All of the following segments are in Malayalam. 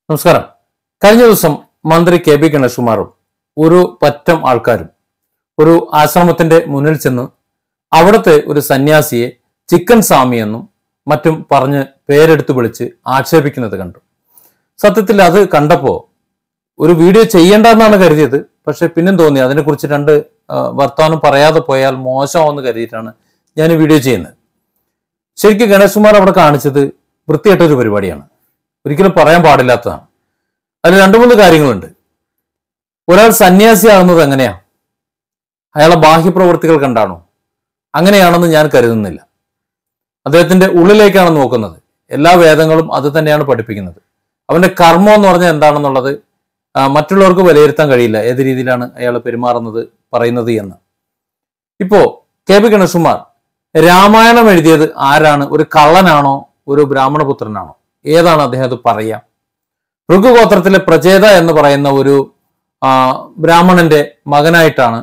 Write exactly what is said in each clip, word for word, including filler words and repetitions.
നമസ്കാരം. കഴിഞ്ഞ ദിവസം മന്ത്രി കെ പി ഗണേഷ്കുമാറും ഒരു പറ്റം ആൾക്കാരും ഒരു ആശ്രമത്തിന്റെ മുന്നിൽ ചെന്ന് അവിടുത്തെ ഒരു സന്യാസിയെ ചിക്കൻ സ്വാമി എന്നും മറ്റും പറഞ്ഞ് പേരെടുത്ത് വിളിച്ച് ആക്ഷേപിക്കുന്നത് കണ്ടു. സത്യത്തിൽ അത് കണ്ടപ്പോൾ ഒരു വീഡിയോ ചെയ്യേണ്ടെന്നാണ് കരുതിയത്. പക്ഷെ പിന്നും തോന്നി അതിനെക്കുറിച്ച് രണ്ട് വർത്തമാനം പറയാതെ പോയാൽ മോശമാവെന്ന് കരുതിയിട്ടാണ് ഞാൻ ഈ വീഡിയോ ചെയ്യുന്നത്. ശരിക്കും ഗണേഷ്കുമാർ അവിടെ കാണിച്ചത് വൃത്തിയായിട്ടൊരു പരിപാടിയാണ്, ഒരിക്കലും പറയാൻ പാടില്ലാത്തതാണ്. അതിൽ രണ്ടു മൂന്ന് കാര്യങ്ങളുണ്ട്. ഒരാൾ സന്യാസിയാകുന്നത് എങ്ങനെയാ? അയാളെ ബാഹ്യപ്രവൃത്തികൾ കണ്ടാണോ? അങ്ങനെയാണെന്ന് ഞാൻ കരുതുന്നില്ല. അദ്ദേഹത്തിന്റെ ഉള്ളിലേക്കാണ് നോക്കുന്നത്. എല്ലാ വേദങ്ങളും അത് തന്നെയാണ് പഠിപ്പിക്കുന്നത്. അവന്റെ കർമ്മം എന്ന് പറഞ്ഞാൽ എന്താണെന്നുള്ളത് മറ്റുള്ളവർക്ക് വിലയിരുത്താൻ കഴിയില്ല, ഏത് രീതിയിലാണ് അയാൾ പെരുമാറുന്നത് പറയുന്നത് എന്ന്. ഇപ്പോ കെ പി ഗണേഷ്കുമാർ രാമായണം എഴുതിയത് ആരാണ്? ഒരു കള്ളനാണോ ഒരു ബ്രാഹ്മണപുത്രനാണോ? ഏതാണ് അദ്ദേഹം അത് പറയാം? ഭൃഗുഗോത്രത്തിലെ പ്രചേത എന്ന് പറയുന്ന ഒരു ബ്രാഹ്മണന്റെ മകനായിട്ടാണ്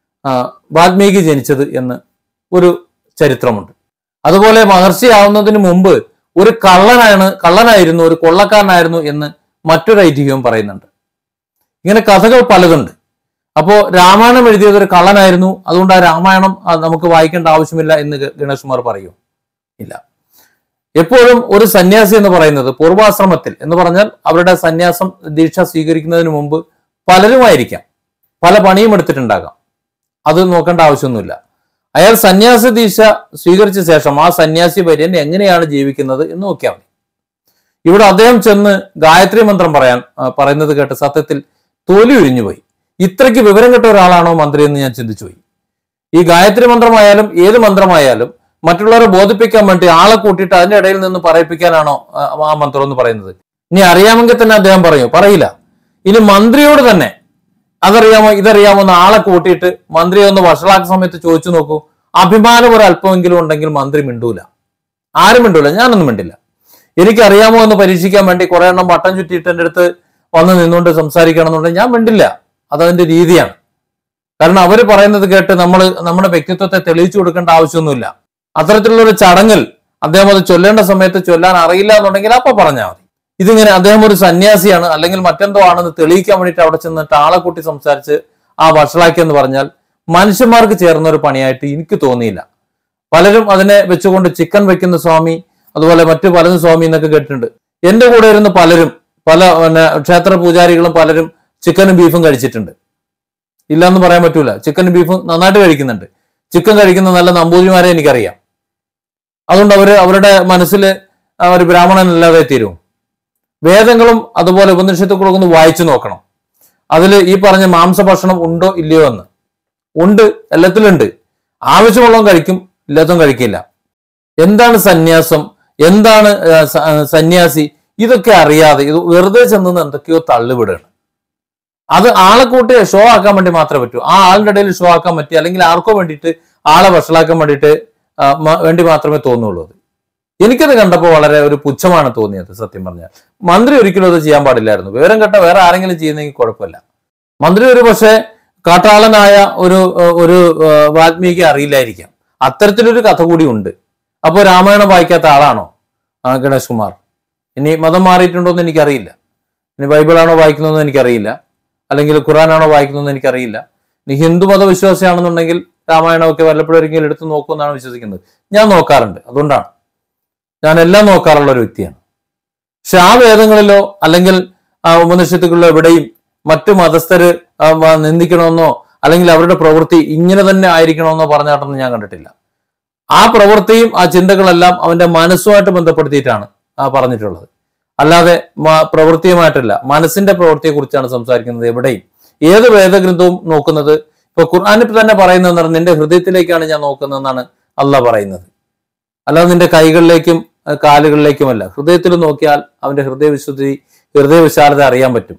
വാൽമീകി ജനിച്ചത് എന്ന് ഒരു ചരിത്രമുണ്ട്. അതുപോലെ മഹർഷി ആവുന്നതിന് മുമ്പ് ഒരു കള്ളനാണ് കള്ളനായിരുന്നു ഒരു കൊള്ളക്കാരനായിരുന്നു എന്ന് മറ്റൊരു ഐതിഹ്യവും പറയുന്നുണ്ട്. ഇങ്ങനെ കഥകൾ പലതുണ്ട്. അപ്പോ രാമായണം എഴുതിയത് ഒരു കള്ളനായിരുന്നു, അതുകൊണ്ട് ആ രാമായണം നമുക്ക് വായിക്കേണ്ട ആവശ്യമില്ല എന്ന് ഗണേഷ്കുമാർ പറയൂ? ഇല്ല. എപ്പോഴും ഒരു സന്യാസി എന്ന് പറയുന്നത് പൂർവാശ്രമത്തിൽ എന്ന് പറഞ്ഞാൽ അവരുടെ സന്യാസം ദീക്ഷ സ്വീകരിക്കുന്നതിന് മുമ്പ് പലരുമായിരിക്കാം, പല പണിയും എടുത്തിട്ടുണ്ടാകാം. അത് നോക്കേണ്ട ആവശ്യമൊന്നുമില്ല. അയാൾ സന്യാസ ദീക്ഷ സ്വീകരിച്ച ശേഷം ആ സന്യാസി വര്യൻ എങ്ങനെയാണ് ജീവിക്കുന്നത് എന്ന് നോക്കിയാൽ മതി. ഇവിടെ അദ്ദേഹം ചെന്ന് ഗായത്രി മന്ത്രം പറയാൻ പറയുന്നത് കേട്ട് സത്യത്തിൽ തൊലി ഉരിഞ്ഞുപോയി. ഇത്രയ്ക്ക് വിവരം കെട്ട ഒരാളാണോ മന്ത്രി എന്ന് ഞാൻ ചിന്തിച്ചു പോയി. ഈ ഗായത്രി മന്ത്രമായാലും ഏത് മന്ത്രമായാലും മറ്റുള്ളവരെ ബോധിപ്പിക്കാൻ വേണ്ടി ആളെ കൂട്ടിയിട്ട് അതിന്റെ ഇടയിൽ നിന്ന് പറയിപ്പിക്കാനാണോ ആ മന്ത്രം എന്ന് പറയുന്നത്? ഇനി അറിയാമെങ്കിൽ തന്നെ അദ്ദേഹം പറയൂ? പറയില്ല. ഇനി മന്ത്രിയോട് തന്നെ അതറിയാമോ ഇതറിയാമോ എന്ന് ആളെ കൂട്ടിയിട്ട് മന്ത്രിയെ ഒന്ന് വഷളാക്കുന്ന സമയത്ത് ചോദിച്ചു നോക്കൂ. അഭിമാനം ഒരു അല്പമെങ്കിലും ഉണ്ടെങ്കിൽ മന്ത്രി മിണ്ടൂല, ആരും മിണ്ടൂല. ഞാനൊന്നും മിണ്ടില്ല. എനിക്കറിയാമോ എന്ന് പരീക്ഷിക്കാൻ വേണ്ടി കുറെ എണ്ണം വട്ടം ചുറ്റിയിട്ട് എൻ്റെ അടുത്ത് വന്ന് നിന്നുകൊണ്ട് സംസാരിക്കണം എന്നുണ്ടെങ്കിൽ ഞാൻ മിണ്ടില്ല. അതതിന്റെ രീതിയാണ്. കാരണം അവര് പറയുന്നത് കേട്ട് നമ്മൾ നമ്മുടെ വ്യക്തിത്വത്തെ തെളിയിച്ചു കൊടുക്കേണ്ട ആവശ്യമൊന്നുമില്ല. അത്തരത്തിലുള്ള ഒരു ചടങ്ങിൽ അദ്ദേഹം അത് ചൊല്ലേണ്ട സമയത്ത് ചൊല്ലാൻ അറിയില്ല എന്നുണ്ടെങ്കിൽ അപ്പൊ പറഞ്ഞാൽ മതി. ഇതിങ്ങനെ അദ്ദേഹം ഒരു സന്യാസിയാണ് അല്ലെങ്കിൽ മറ്റെന്തോ ആണെന്ന് തെളിയിക്കാൻ വേണ്ടിയിട്ട് അവിടെ ചെന്നിട്ട് ആളെ കൂട്ടി സംസാരിച്ച് ആ വഷളാക്കി എന്ന് പറഞ്ഞാൽ മനുഷ്യന്മാർക്ക് ചേർന്ന ഒരു പണിയായിട്ട് എനിക്ക് തോന്നിയില്ല. പലരും അതിനെ വെച്ചുകൊണ്ട് ചിക്കൻ വെക്കുന്ന സ്വാമി, അതുപോലെ മറ്റു പലതും സ്വാമി എന്നൊക്കെ കേട്ടിട്ടുണ്ട്. എന്റെ കൂടെ ഇരുന്ന് പലരും പല പിന്നെ ക്ഷേത്ര പൂജാരികളും പലരും ചിക്കനും ബീഫും കഴിച്ചിട്ടുണ്ട്. ഇല്ലയെന്ന് പറയാൻ പറ്റൂല. ചിക്കനും ബീഫും നന്നായിട്ട് കഴിക്കുന്നുണ്ട്. ചിക്കൻ കഴിക്കുന്ന നല്ല നമ്പൂതിരിമാരെ എനിക്കറിയാം. അതുകൊണ്ട് അവര് അവരുടെ മനസ്സിൽ ഒരു ബ്രാഹ്മണനല്ലാതെ തീരും. വേദങ്ങളും അതുപോലെ ഉപനിഷത്തുക്കളൊക്കെ ഒന്ന് വായിച്ചു നോക്കണം. അതിൽ ഈ പറഞ്ഞ മാംസഭക്ഷണം ഉണ്ടോ ഇല്ലയോ എന്ന്. ഉണ്ട്, എല്ലാത്തിലും ഉണ്ട്. ആവശ്യമുള്ളതും കഴിക്കും, ഇല്ലാത്തതും കഴിക്കില്ല. എന്താണ് സന്യാസം, എന്താണ് സന്യാസി, ഇതൊക്കെ അറിയാതെ ഇത് വെറുതെ ചെന്ന് എന്തൊക്കെയോ തള്ളുവിടുകയാണ്. അത് ആളെ കൂട്ടി ഷോ ആക്കാൻ വേണ്ടി മാത്രമേ പറ്റൂ. ആ ആളിന്റെ ഇടയിൽ ഷോ ആക്കാൻ പറ്റി അല്ലെങ്കിൽ ആർക്കോ വേണ്ടിയിട്ട് ആളെ വഷളാക്കാൻ വേണ്ടിയിട്ട് വേണ്ടി മാത്രമേ തോന്നുള്ളൂ. അത് എനിക്കത് കണ്ടപ്പോൾ വളരെ ഒരു പുച്ഛമാണ് തോന്നിയത്. സത്യം പറഞ്ഞാൽ മന്ത്രി ഒരിക്കലും അത് ചെയ്യാൻ പാടില്ലായിരുന്നു. വിവരം കേട്ട വേറെ ആരെങ്കിലും ചെയ്യുന്നെങ്കിൽ കുഴപ്പമില്ല. മന്ത്രി ഒരു പക്ഷേ കാട്ടാളനായ ഒരു ഒരു വാൽമീകി അറിയില്ലായിരിക്കാം. അത്തരത്തിലൊരു കഥ കൂടി ഉണ്ട്. അപ്പോൾ രാമായണം വായിക്കാത്ത ആളാണോ ഗണേഷ്കുമാർ? ഇനി മതം മാറിയിട്ടുണ്ടോ എന്ന് എനിക്കറിയില്ല. ഇനി ബൈബിളാണോ വായിക്കുന്നതെന്ന് എനിക്കറിയില്ല, അല്ലെങ്കിൽ ഖുറാനാണോ വായിക്കുന്നതെന്ന് എനിക്കറിയില്ല. ഇനി ഹിന്ദു മതവിശ്വാസിയാണെന്നുണ്ടെങ്കിൽ രാമായണമൊക്കെ വല്ലപ്പോഴൊരിക്കലും എടുത്ത് നോക്കുമെന്നാണ് വിശ്വസിക്കുന്നത്. ഞാൻ നോക്കാറുണ്ട്, അതുകൊണ്ടാണ്. ഞാൻ എല്ലാം നോക്കാറുള്ള ഒരു വ്യക്തിയാണ്. പക്ഷെ ആ വേദങ്ങളിലോ അല്ലെങ്കിൽ ആ ഉപനിഷത്തുകളിലോ എവിടെയും മറ്റു മതസ്ഥര് നിന്ദിക്കണമെന്നോ അല്ലെങ്കിൽ അവരുടെ പ്രവൃത്തി ഇങ്ങനെ തന്നെ ആയിരിക്കണമെന്നോ പറഞ്ഞാട്ടൊന്നും ഞാൻ കണ്ടിട്ടില്ല. ആ പ്രവൃത്തിയും ആ ചിന്തകളെല്ലാം അവന്റെ മനസ്സുമായിട്ട് ബന്ധപ്പെടുത്തിയിട്ടാണ് ആ പറഞ്ഞിട്ടുള്ളത്. അല്ലാതെ പ്രവൃത്തിയുമായിട്ടല്ല, മനസ്സിന്റെ പ്രവൃത്തിയെ കുറിച്ചാണ് സംസാരിക്കുന്നത്. എവിടെയും ഏത് വേദഗ്രന്ഥവും നോക്കുന്നത്, ഇപ്പൊ ഖുർആനിൽ തന്നെ പറയുന്നതെന്ന് പറഞ്ഞാൽ നിന്റെ ഹൃദയത്തിലേക്കാണ് ഞാൻ നോക്കുന്നതെന്നാണ് അള്ളാഹ് പറയുന്നത്. അല്ലാതെ നിന്റെ കൈകളിലേക്കും കാലുകളിലേക്കുമല്ല. ഹൃദയത്തിൽ നോക്കിയാൽ അവന്റെ ഹൃദയവിശുദ്ധി ഹൃദയവിശാലത അറിയാൻ പറ്റും.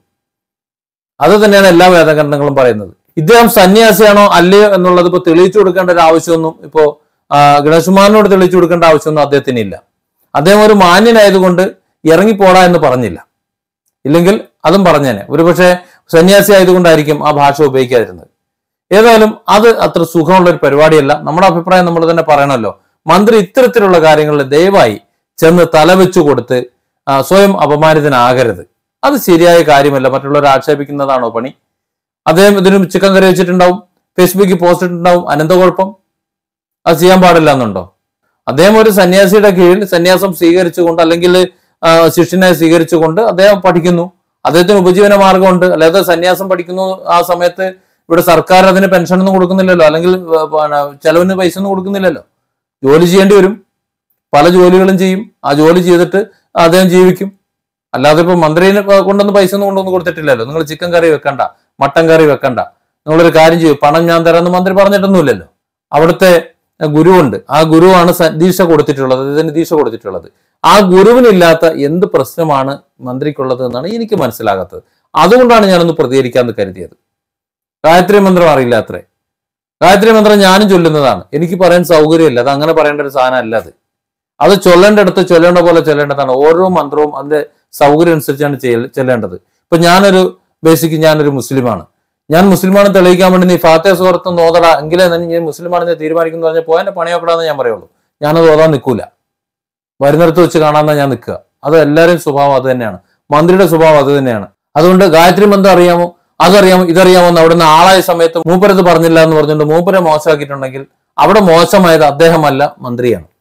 അത് തന്നെയാണ് എല്ലാ വേദഗ്രന്ഥങ്ങളും പറയുന്നത്. ഇദ്ദേഹം സന്യാസിയാണോ അല്ലയോ എന്നുള്ളത് ഇപ്പൊ തെളിയിച്ചു കൊടുക്കേണ്ട ഒരു ആവശ്യമൊന്നും ഇപ്പോ ഗണേഷ്കുമാറിനോട് തെളിയിച്ചു കൊടുക്കേണ്ട ആവശ്യമൊന്നും അദ്ദേഹത്തിന് ഇല്ല. അദ്ദേഹം ഒരു മാന്യനായതുകൊണ്ട് ഇറങ്ങിപ്പോടാ എന്ന് പറഞ്ഞില്ല. ഇല്ലെങ്കിൽ അതും പറഞ്ഞേനെ. ഒരുപക്ഷെ സന്യാസി ആയതുകൊണ്ടായിരിക്കും ആ ഭാഷ ഉപയോഗിക്കാതിരുന്നത്. ഏതായാലും അത് അത്ര സുഖമുള്ള ഒരു പരിപാടിയല്ല. നമ്മുടെ അഭിപ്രായം നമ്മൾ തന്നെ പറയണമല്ലോ. മന്ത്രി ഇത്തരത്തിലുള്ള കാര്യങ്ങളിൽ ദയവായി ചെന്ന് തലവെച്ചു കൊടുത്ത് സ്വയം അപമാനിതനാകരുത്. അത് ശരിയായ കാര്യമല്ല. മറ്റുള്ളവരെ ആക്ഷേപിക്കുന്നതാണോ പണി? അദ്ദേഹം ഇതിനും ചിക്കൻ കറി വെച്ചിട്ടുണ്ടാവും, ഫേസ്ബുക്കിൽ പോസ്റ്റ് ഇട്ടിട്ടുണ്ടാവും, അനന്ത കുഴപ്പം? അത് ചെയ്യാൻ പാടില്ല എന്നുണ്ടോ? അദ്ദേഹം ഒരു സന്യാസിയുടെ കീഴിൽ സന്യാസം സ്വീകരിച്ചുകൊണ്ട് അല്ലെങ്കിൽ ശിഷ്യനെ സ്വീകരിച്ചുകൊണ്ട് അദ്ദേഹം പഠിക്കുന്നു. അദ്ദേഹത്തിന് ഉപജീവന മാർഗമുണ്ട്. അല്ലാതെ സന്യാസം പഠിക്കുന്നു ആ സമയത്ത് ഇവിടെ സർക്കാർ അതിന് പെൻഷനൊന്നും കൊടുക്കുന്നില്ലല്ലോ, അല്ലെങ്കിൽ ചെലവിന് പൈസ ഒന്നും കൊടുക്കുന്നില്ലല്ലോ. ജോലി ചെയ്യേണ്ടി വരും, പല ജോലികളും ചെയ്യും. ആ ജോലി ചെയ്തിട്ട് അദ്ദേഹം ജീവിക്കും. അല്ലാതെ ഇപ്പൊ മന്ത്രിനെ കൊണ്ടൊന്നും പൈസ ഒന്നും കൊണ്ടൊന്നും കൊടുത്തിട്ടില്ലല്ലോ. നിങ്ങൾ ചിക്കൻ കറി വെക്കണ്ട, മട്ടൻ കറി വെക്കണ്ട, നിങ്ങളൊരു കാര്യം ചെയ്യും, പണം ഞാൻ തരാമെന്ന് മന്ത്രി പറഞ്ഞിട്ടൊന്നുമില്ലല്ലോ. അവിടുത്തെ ഗുരുവുണ്ട്, ആ ഗുരുവാണ് ദീക്ഷ കൊടുത്തിട്ടുള്ളത്, ഇതിന് ദീക്ഷ കൊടുത്തിട്ടുള്ളത്. ആ ഗുരുവിനില്ലാത്ത എന്ത് പ്രശ്നമാണ് മന്ത്രിക്കുള്ളത് എന്നാണ് എനിക്ക് മനസ്സിലാകാത്തത്. അതുകൊണ്ടാണ് ഞാനൊന്ന് പ്രതികരിക്കാമെന്ന് കരുതിയത്. ഗായത്രി മന്ത്രം അറിയില്ല അത്രേ. ഗായത്രി മന്ത്രം ഞാനും ചൊല്ലുന്നതാണ്, എനിക്ക് പറയാൻ സൗകര്യമില്ല. അത് അങ്ങനെ പറയേണ്ട ഒരു സാധനം അല്ല. അത് അത് ചൊല്ലേണ്ടടുത്ത് ചൊല്ലേണ്ട പോലെ ചൊല്ലേണ്ടതാണ്. ഓരോ മന്ത്രവും അതിന്റെ സൗകര്യം അനുസരിച്ചാണ് ചെല്ലേണ്ടത്. ഇപ്പൊ ഞാനൊരു ബേസിക് ഞാനൊരു മുസ്ലിമാണ്, ഞാൻ മുസ്ലിമാണെന്ന് തെളിയിക്കാൻ വേണ്ടി നീ ഫാത്തിഹ സൂറത്ത് ഓതടാ എങ്കിലേ ഞാൻ മുസ്ലിമാണെന്ന് തീരുമാനിക്കുന്നു പറഞ്ഞാൽ പോയാൽ പണിയോക്കടാന്ന് ഞാൻ പറയുള്ളൂ. ഞാനത് ഓതാൻ നിൽക്കൂല, വരുന്നിടത്ത് വെച്ച് കാണാമെന്നാ ഞാൻ നിൽക്കുക. അത് എല്ലാവരുടെയും സ്വഭാവം അത് തന്നെയാണ്, മന്ത്രിയുടെ സ്വഭാവം അത് തന്നെയാണ്. അതുകൊണ്ട് ഗായത്രി മന്ത്രം അറിയാമോ, അതറിയാമോ, ഇതറിയാമോ എന്ന് അവിടുന്ന് ആളായ സമയത്ത് മൂപ്പരത് പറഞ്ഞില്ല എന്ന് പറഞ്ഞുകൊണ്ട് മൂപ്പരെ മോശമാക്കിയിട്ടുണ്ടെങ്കിൽ അവിടെ മോശമായത് അദ്ദേഹമല്ല, മന്ത്രിയാണ്.